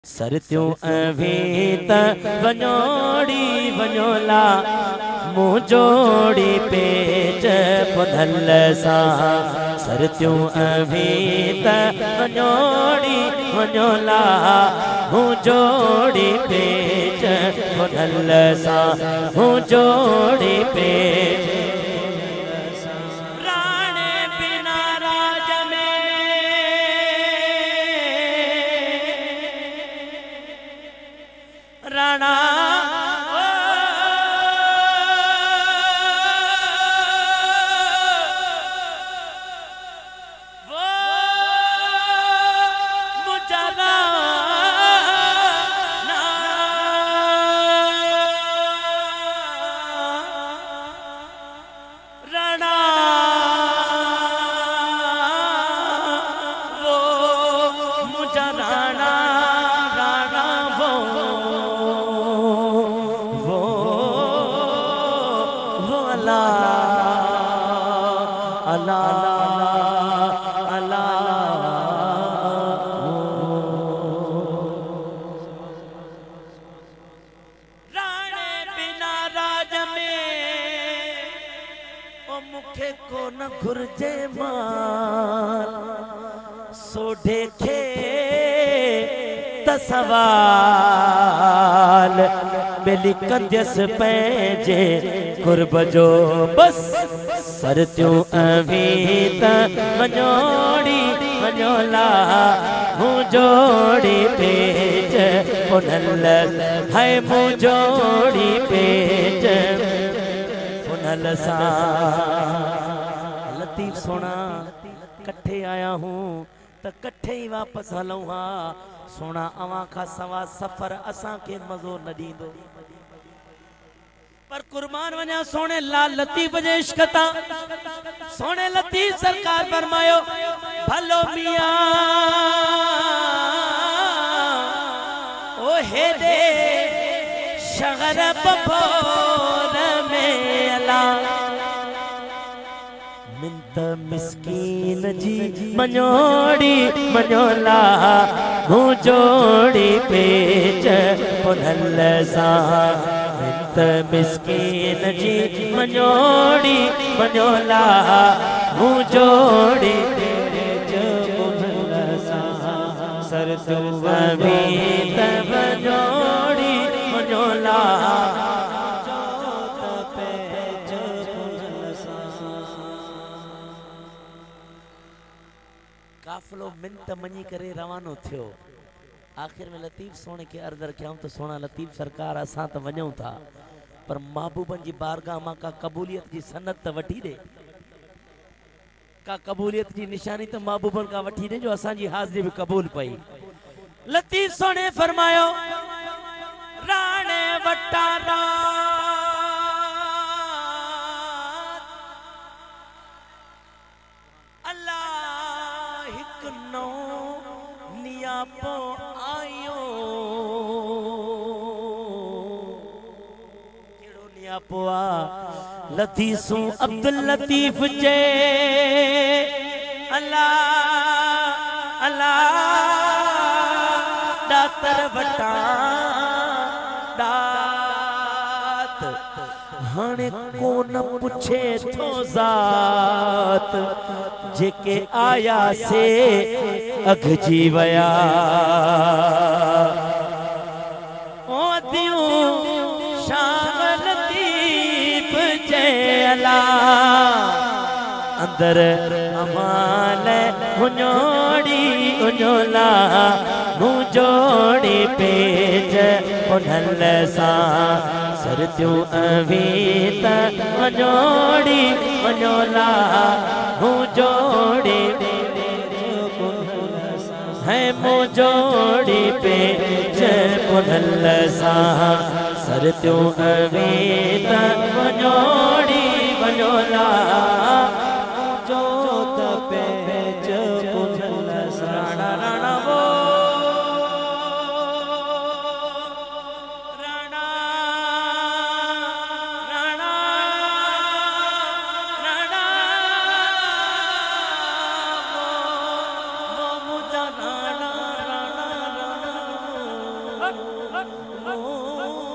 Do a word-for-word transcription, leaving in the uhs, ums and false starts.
सरत्यूं अवीत वञोड़ी वञोला मुँह जोड़ी पेच पुधल सां। सरत्यूं अवीत वञोड़ी वञोला मुँह जोड़ी पेच पुधल सां। मुँह जोड़ी पेच राणा वो मुझे राणा वो मुझे राणा राणा वो मुखे को न घुर्जे माल सोढे खे तसवाल बेली कद्यस पंहिंजे कुर्ब जो बस। सरत्यूं अवीत वञोड़ी वञोला मुँह जोड़ी पेच पुनल है मुँह जोड़ी पेच पुनल सां। लतीफ सोना कट्ठे आया हूँ त कट्ठे ही वापस हलूं हा। सोना अवां का सवा सफर असां के मज़ो न दींदो पर कुर्बान वञा सोने लाल लतीफ जे इश्क तां। सोने लतीफ सरकार फरमायो भलो मियां ओ हेदे शगर बभोर में अला मिंत मिस्कीन जी मञोड़ी मञोला मुँह जोड़ी पेच पुनल सां। मिंत मिस्कीन जी मञोड़ी मञोला मुँह जोड़ी पेच पुनल सां। सरत्यूं अवीत वञोड़ी वञोला काफिलो मिंत मनी करे रवानो थियो। आखिर में लतीफ सोने के अर्ज रखियाऊं तो सोना लतीफ सरकार असां त वञूं था पर महबूबन जी बारगाह मां का कबूलियत जी सनत त वठी दे। का कबूलियत जी निशानी तो महबूबन का वठी दे जो असां जी हाज़िरी भी कबूल पई। लतीफ सोने फरमायो राणे वटा नियापो आयो केड़ो नियापो आ लतीसू अब्दुल लतीफ जे अल्लाह अल्लाह दातर वटा दात हाणे कोन पुछे थो ज़ात जेके आया से अघजी वया ओ दियूं शाम लतीफ जे अला अंदर अमाल मुञोड़ी उञोला मुँह जोड़ी पेच पुनल सां। सरत्यूं अवीत वञोड़ी वञोला मुँह जोड़ी है मुँह जोड़ी पेच पुनल सां। सरत्यूं अवीत वञोड़ी वञोला जोत पेच पुनल सां। राणा राणा वो राणा राणा राणा वो वो मुझा राणा राणा राणा मूं